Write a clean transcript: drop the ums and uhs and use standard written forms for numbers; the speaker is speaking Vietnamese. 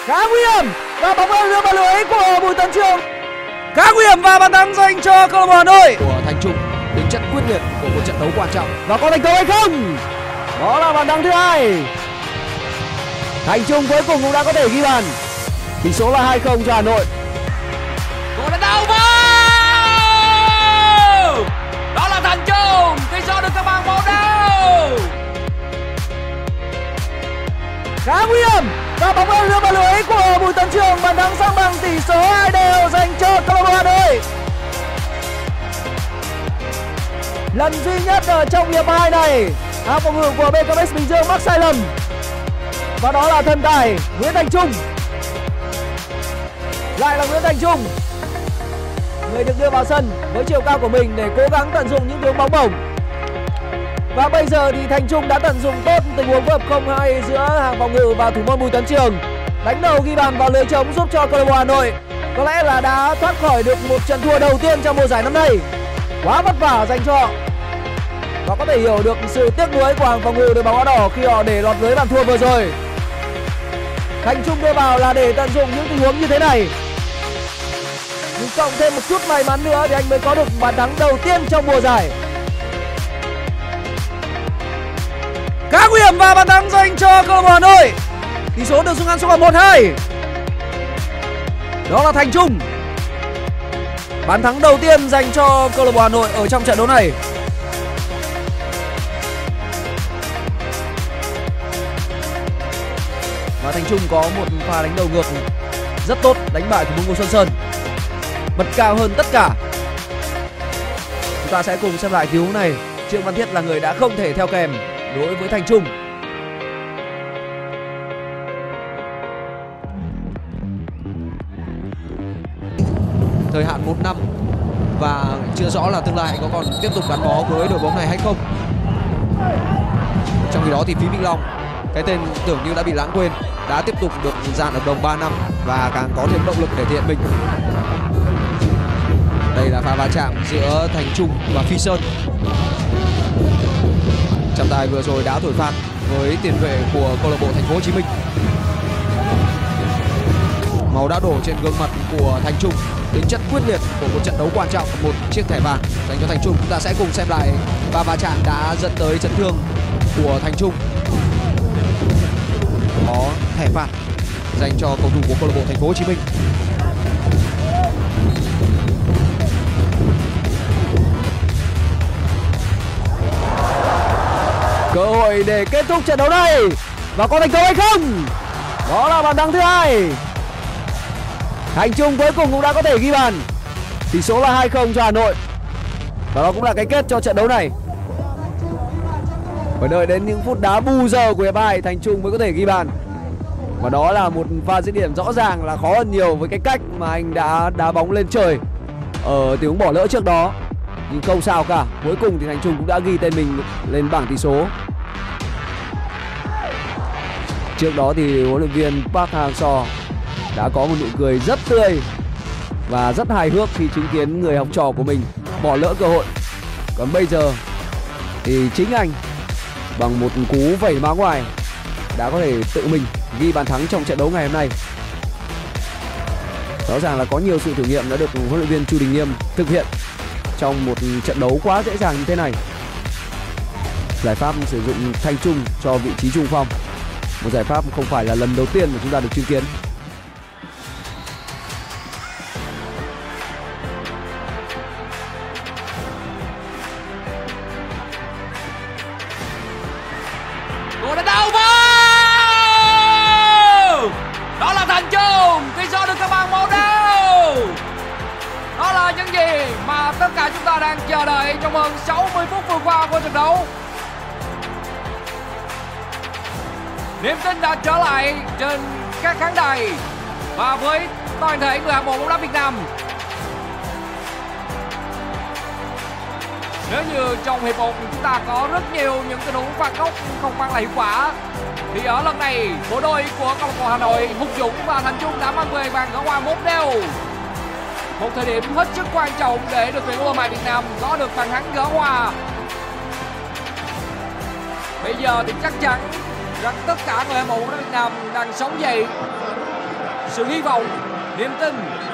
Khá nguy hiểm và bóng đang đưa vào lưới của Bùi Tấn Trường. Khá nguy hiểm và bàn thắng dành cho câu lạc bộ Hà Nội. Của Thành Trung, tính chất quyết liệt của một trận đấu quan trọng. Và có thành công hay không? Đó là bàn thắng thứ hai. Thành Trung cuối cùng cũng đã có thể ghi bàn. Tỷ số là 2-0 cho Hà Nội. Cô đã đau vào. Đó là Thành Trung, tỷ số được cân bằng 1-1. Khá nguy hiểm và bóng đang đưa vào lưới của Bùi Tấn Trường. Bàn thắng sang bằng tỷ số 2-2 dành cho câu lạc bộ Hà Nội. Lần duy nhất ở trong hiệp 2 này, hàng phòng ngự của BKMX Bình Dương mắc sai lầm. Và đó là thần tài Nguyễn Thành Trung. Lại là Nguyễn Thành Trung, người được đưa vào sân với chiều cao của mình để cố gắng tận dụng những đường bóng bổng. Và bây giờ thì Thành Trung đã tận dụng tốt tình huống phối hợp không hay giữa hàng phòng ngự và thủ môn Bùi Tấn Trường, đánh đầu ghi bàn vào lưới trống giúp cho câu lạc bộ Hà Nội có lẽ là đã thoát khỏi được một trận thua đầu tiên trong mùa giải năm nay. Quá vất vả dành cho họ và có thể hiểu được sự tiếc nuối của hàng phòng ngự đội bóng áo đỏ khi họ để lọt lưới bàn thua vừa rồi. Thành Trung đưa vào là để tận dụng những tình huống như thế này, nhưng cộng thêm một chút may mắn nữa thì anh mới có được bàn thắng đầu tiên trong mùa giải. Khá nguy hiểm và bàn thắng dành cho câu lạc bộ Hà Nội. Tỷ số được rút ngắn xuống là 1-2. Đó là Thành Trung, bàn thắng đầu tiên dành cho câu lạc bộ Hà Nội ở trong trận đấu này. Và Thành Trung có một pha đánh đầu ngược rất tốt, đánh bại thủ môn Ngô Xuân Sơn, bật cao hơn tất cả. Chúng ta sẽ cùng xem lại tình huống này. Trương Văn Thiết là người đã không thể theo kèm đối với Thành Trung. Thời hạn 1 năm và chưa rõ là tương lai có còn tiếp tục gắn bó với đội bóng này hay không. Trong khi đó thì phía Vĩnh Long, cái tên tưởng như đã bị lãng quên, đã tiếp tục được dàn hợp đồng 3 năm và càng có thêm động lực để thể hiện mình. Đây là pha va chạm giữa Thành Trung và Phi Sơn. Trọng tài vừa rồi đã thổi phạt với tiền vệ của câu lạc bộ Thành phố Hồ Chí Minh. Máu đã đổ trên gương mặt của Thành Trung, tính chất quyết liệt của một trận đấu quan trọng, một chiếc thẻ vàng dành cho Thành Trung. Chúng ta sẽ cùng xem lại pha va chạm đã dẫn tới chấn thương của Thành Trung. Có thẻ phạt dành cho cầu thủ của câu lạc bộ Thành phố Hồ Chí Minh. Cơ hội để kết thúc trận đấu này và có thành công hay không? Đó là bàn thắng thứ hai. Thành Trung cuối cùng cũng đã có thể ghi bàn. Tỷ số là 2-0 cho Hà Nội. Và đó cũng là cái kết cho trận đấu này. Phải đợi đến những phút đá bù giờ của hiệp 2 Thành Trung mới có thể ghi bàn. Và đó là một pha dứt điểm rõ ràng là khó hơn nhiều với cái cách mà anh đã đá bóng lên trời ở tình huống bỏ lỡ trước đó. Nhưng không sao cả, cuối cùng thì Thành Trung cũng đã ghi tên mình lên bảng tỷ số. Trước đó thì huấn luyện viên Park Hang-seo đã có một nụ cười rất tươi và rất hài hước khi chứng kiến người học trò của mình bỏ lỡ cơ hội. Còn bây giờ thì chính anh bằng một cú vẩy má ngoài đã có thể tự mình ghi bàn thắng trong trận đấu ngày hôm nay. Rõ ràng là có nhiều sự thử nghiệm đã được huấn luyện viên Chu Đình Nghiêm thực hiện trong một trận đấu quá dễ dàng như thế này. Giải pháp sử dụng Thành Trung cho vị trí trung phong, một giải pháp không phải là lần đầu tiên mà chúng ta được chứng kiến. Cô đã đau vào. Đó là Thành Trung, tỷ số được cân bằng 1-1. Đó là những gì mà tất cả chúng ta đang chờ đợi trong hơn 60 phút vừa qua của trận đấu. Niềm tin đã trở lại trên các khán đài và với toàn thể người hâm mộ bóng đá Việt Nam. Nếu như trong hiệp 1 chúng ta có rất nhiều những tình huống phạt góc không mang lại hiệu quả, thì ở lần này bộ đôi của câu lạc bộ Hà Nội, Hùng Dũng và Thành Trung đã mang về bàn gỡ hòa 1-1. Một thời điểm hết sức quan trọng để đội tuyển U23 Việt Nam có được bàn thắng gỡ hòa. Bây giờ thì chắc chắn rằng tất cả người hâm mộ bóng đá Việt Nam đang sống dậy sự hy vọng, niềm tin